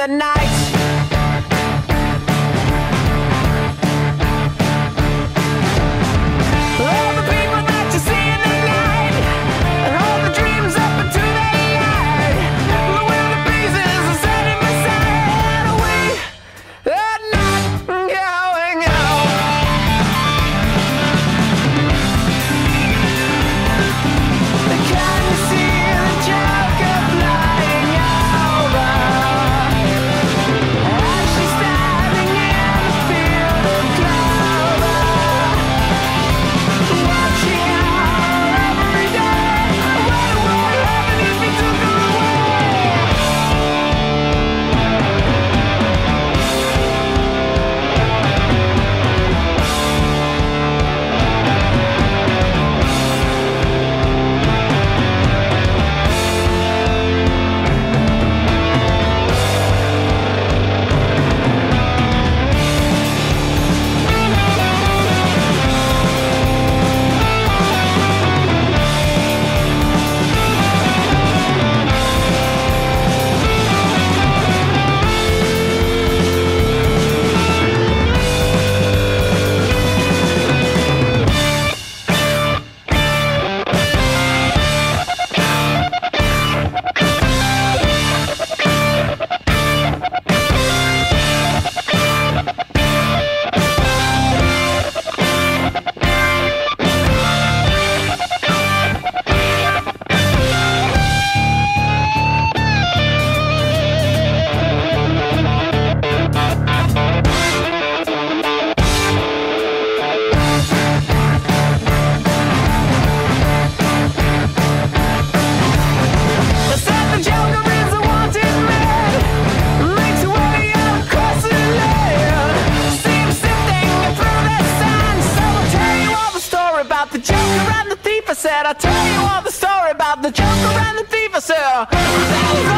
the night. All the people that you see in the night, and all the dreams up into the light, the way the pieces are setting beside, we are not going home. Can you see the Joker flying over? As she's standing in the field of clover, watching out every day. What would happen if he took her I'll tell you all the story about the Joker and the thief. I said,